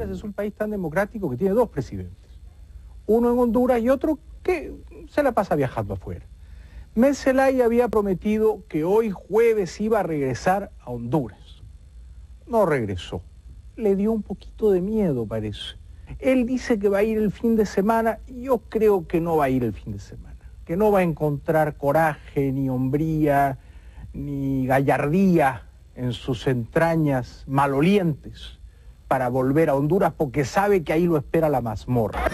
Honduras es un país tan democrático que tiene dos presidentes. Uno en Honduras y otro que se la pasa viajando afuera. Mel Zelaya había prometido que hoy jueves iba a regresar a Honduras. No regresó. Le dio un poquito de miedo, parece. Él dice que va a ir el fin de semana y yo creo que no va a ir el fin de semana. Que no va a encontrar coraje, ni hombría, ni gallardía en sus entrañas malolientes para volver a Honduras porque sabe que ahí lo espera la mazmorra.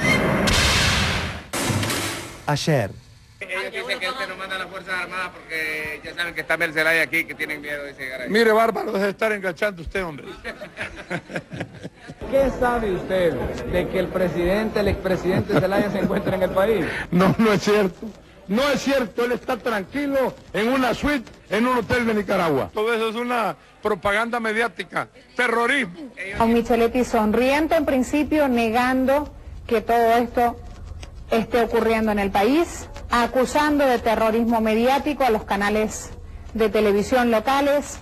Ayer. Ellos dicen que usted no manda a las Fuerzas Armadas porque ya saben que está Mel Zelaya aquí, que tienen miedo de llegar ahí. Mire, bárbaro, deje de estar enganchando usted, hombre. ¿Qué sabe usted de que el expresidente Zelaya se encuentra en el país? No, no es cierto. No es cierto, él está tranquilo en una suite en un hotel de Nicaragua. Todo eso es una propaganda mediática, terrorismo. Con Micheletti sonriente en principio, negando que todo esto esté ocurriendo en el país, acusando de terrorismo mediático a los canales de televisión locales.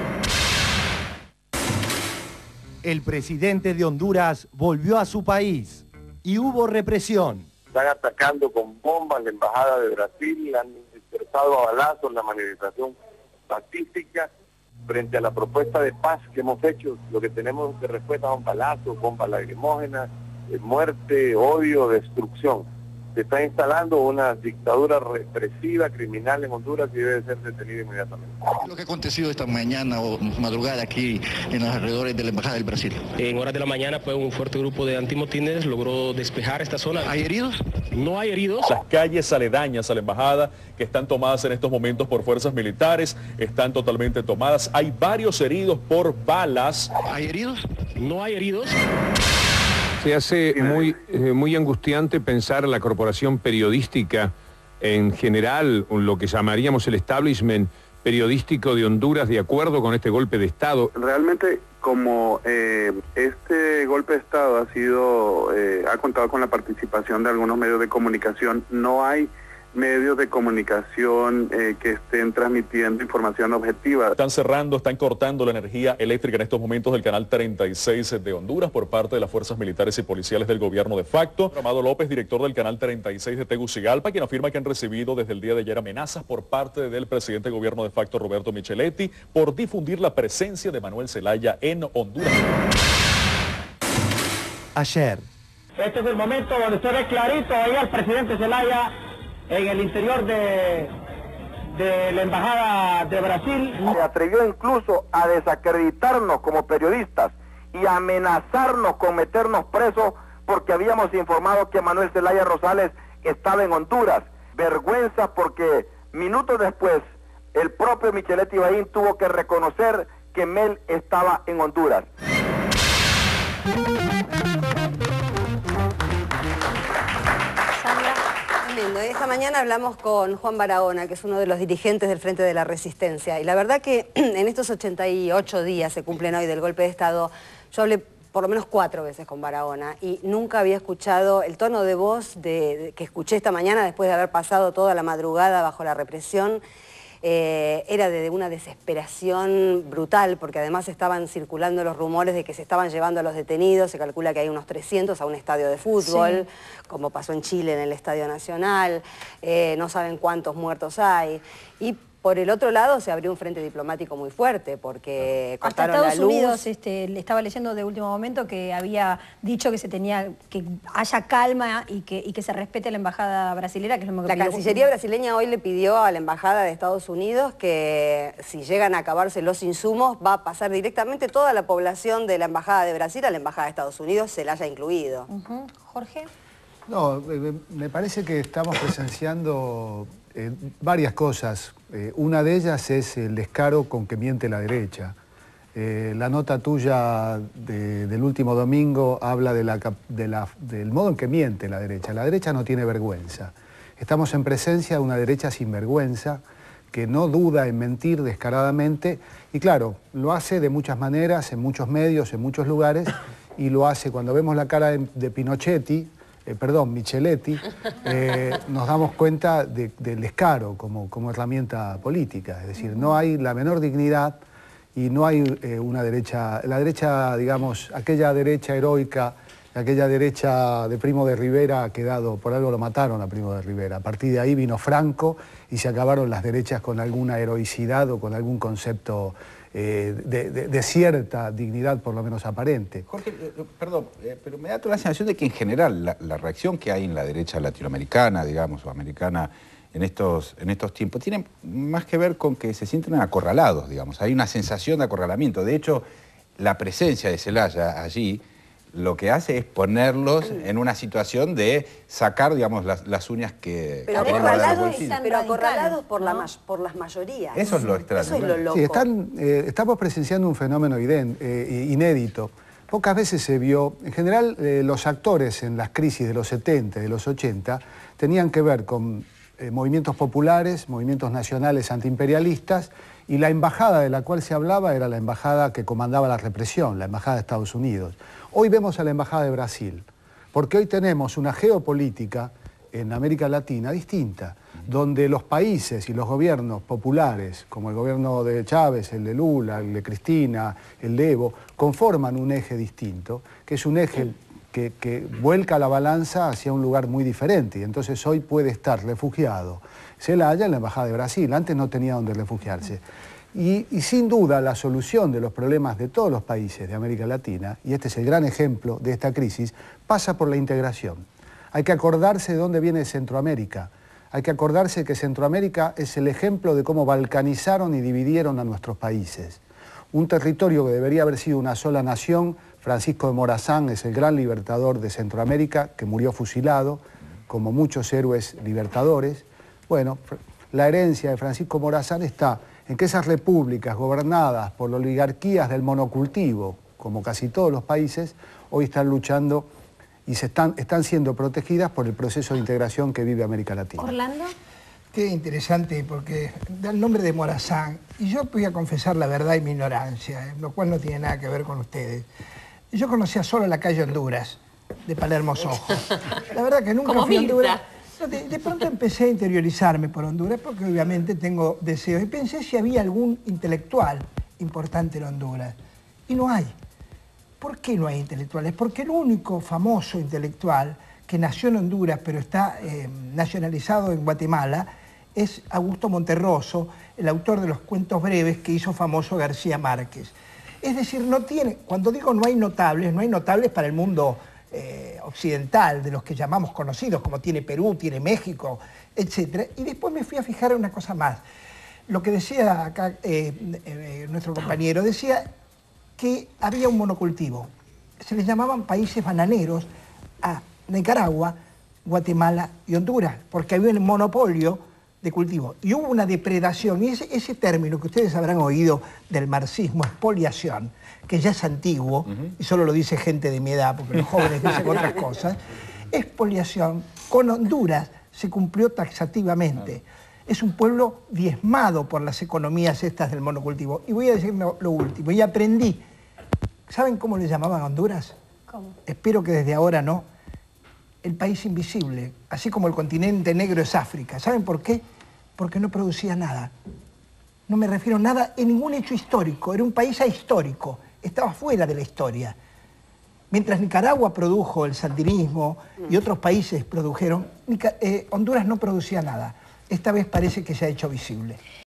El presidente de Honduras volvió a su país y hubo represión. Están atacando con bombas la embajada de Brasil, han dispersado a balazos la manifestación pacífica frente a la propuesta de paz que hemos hecho. Lo que tenemos de respuesta son balazos, bombas lacrimógenas, muerte, odio, destrucción. Se está instalando una dictadura represiva, criminal en Honduras y debe ser detenida inmediatamente. Lo que ha acontecido esta mañana o madrugada aquí en los alrededores de la Embajada del Brasil. En horas de la mañana, pues un fuerte grupo de antimotines logró despejar esta zona. ¿Hay heridos? No hay heridos. Las calles aledañas a la embajada, que están tomadas en estos momentos por fuerzas militares, están totalmente tomadas. Hay varios heridos por balas. ¿Hay heridos? No hay heridos. Se hace muy angustiante pensar en la corporación periodística en general, lo que llamaríamos el establishment periodístico de Honduras, de acuerdo con este golpe de Estado. Realmente, como este golpe de Estado ha contado con la participación de algunos medios de comunicación, no hay medios de comunicación que estén transmitiendo información objetiva. Están cerrando, están cortando la energía eléctrica en estos momentos del canal 36 de Honduras por parte de las fuerzas militares y policiales del gobierno de facto. Amado López, director del canal 36 de Tegucigalpa, quien afirma que han recibido desde el día de ayer amenazas por parte del presidente del gobierno de facto, Roberto Micheletti, por difundir la presencia de Manuel Zelaya en Honduras. Ayer. Este es el momento donde se ve clarito ahí al presidente Zelaya en el interior de la Embajada de Brasil. Se atrevió incluso a desacreditarnos como periodistas y a amenazarnos con meternos presos porque habíamos informado que Manuel Zelaya Rosales estaba en Honduras. Vergüenza porque minutos después el propio Micheletti Bahín tuvo que reconocer que Mel estaba en Honduras. Esta mañana hablamos con Juan Barahona, que es uno de los dirigentes del Frente de la Resistencia. Y la verdad que en estos 88 días se cumplen hoy del golpe de Estado, yo hablé por lo menos 4 veces con Barahona y nunca había escuchado el tono de voz que escuché esta mañana después de haber pasado toda la madrugada bajo la represión. Era de una desesperación brutal, porque además estaban circulando los rumores de que se estaban llevando a los detenidos. Se calcula que hay unos 300 a un estadio de fútbol, sí, como pasó en Chile en el Estadio Nacional. No saben cuántos muertos hay. Y por el otro lado se abrió un frente diplomático muy fuerte, porque cortaron la luz. Hasta Estados Unidos, le estaba leyendo de último momento que había dicho que que haya calma y que se respete la embajada brasilera, que es lo que la Cancillería brasileña hoy le pidió a la embajada de Estados Unidos que si llegan a acabarse los insumos va a pasar directamente toda la población de la embajada de Brasil a la embajada de Estados Unidos, se la haya incluido. Jorge. No, me parece que estamos presenciando varias cosas. Una de ellas es el descaro con que miente la derecha. La nota tuya del último domingo habla del modo en que miente la derecha. La derecha no tiene vergüenza. Estamos en presencia de una derecha sin vergüenza que no duda en mentir descaradamente y claro, lo hace de muchas maneras, en muchos medios, en muchos lugares y lo hace cuando vemos la cara de Micheletti, nos damos cuenta del descaro como herramienta política. Es decir, no hay la menor dignidad y no hay una derecha, la derecha, digamos, aquella derecha heroica, aquella derecha de Primo de Rivera ha quedado, por algo lo mataron a Primo de Rivera. A partir de ahí vino Franco y se acabaron las derechas con alguna heroicidad o con algún concepto de cierta dignidad, por lo menos aparente. Jorge, perdón, pero me da toda la sensación de que en general la reacción que hay en la derecha latinoamericana, digamos, o americana, en estos tiempos, tiene más que ver con que se sienten acorralados, digamos. Hay una sensación de acorralamiento. De hecho, la presencia de Zelaya allí lo que hace es ponerlos en una situación de sacar, digamos, las uñas que... Pero acorralados por las mayorías. Eso es lo extraño. Eso es lo loco. Sí, estamos presenciando un fenómeno inédito. Pocas veces se vio, en general, los actores en las crisis de los 70 y de los 80 tenían que ver con movimientos populares, movimientos nacionales antiimperialistas, y la embajada de la cual se hablaba era la embajada que comandaba la represión, la embajada de Estados Unidos. Hoy vemos a la embajada de Brasil, porque hoy tenemos una geopolítica en América Latina distinta, donde los países y los gobiernos populares, como el gobierno de Chávez, el de Lula, el de Cristina, el de Evo, conforman un eje distinto, que es un eje que vuelca la balanza hacia un lugar muy diferente. Y entonces hoy puede estar refugiado Zelaya en la embajada de Brasil. Antes no tenía donde refugiarse. Y sin duda la solución de los problemas de todos los países de América Latina, y este es el gran ejemplo de esta crisis, pasa por la integración. Hay que acordarse de dónde viene Centroamérica. Hay que acordarse que Centroamérica es el ejemplo de cómo balcanizaron y dividieron a nuestros países. Un territorio que debería haber sido una sola nación. Francisco de Morazán es el gran libertador de Centroamérica, que murió fusilado, como muchos héroes libertadores. Bueno, la herencia de Francisco Morazán está en que esas repúblicas gobernadas por las oligarquías del monocultivo, como casi todos los países, hoy están luchando y están siendo protegidas por el proceso de integración que vive América Latina. ¿Orlando? Qué interesante, porque da el nombre de Morazán, y yo voy a confesar la verdad y mi ignorancia, lo cual no tiene nada que ver con ustedes. Yo conocía solo la calle Honduras, de Palermo Sojo. La verdad que nunca fui a Honduras. De pronto empecé a interiorizarme por Honduras, porque obviamente tengo deseos, y pensé si había algún intelectual importante en Honduras. Y no hay. ¿Por qué no hay intelectuales? Porque el único famoso intelectual que nació en Honduras, pero está nacionalizado en Guatemala, es Augusto Monterroso, el autor de los cuentos breves que hizo famoso García Márquez. Es decir, no tiene, cuando digo no hay notables para el mundo occidental, de los que llamamos conocidos, como tiene Perú, tiene México, etc. Y después me fui a fijar en una cosa más. Lo que decía acá nuestro compañero, decía que había un monocultivo. Se les llamaban países bananeros a Nicaragua, Guatemala y Honduras, porque había un monopolio de cultivo. Y hubo una depredación, y ese término que ustedes habrán oído del marxismo, expoliación, que ya es antiguo, y solo lo dice gente de mi edad, porque los jóvenes dicen otras cosas, expoliación con Honduras se cumplió taxativamente. Es un pueblo diezmado por las economías estas del monocultivo. Y voy a decir lo último, y aprendí. ¿Saben cómo le llamaban a Honduras? ¿Cómo? Espero que desde ahora no. El país invisible, así como el continente negro es África. ¿Saben por qué? Porque no producía nada. No me refiero a nada en ningún hecho histórico. Era un país ahistórico. Estaba fuera de la historia. Mientras Nicaragua produjo el sandinismo y otros países produjeron, Honduras no producía nada. Esta vez parece que se ha hecho visible.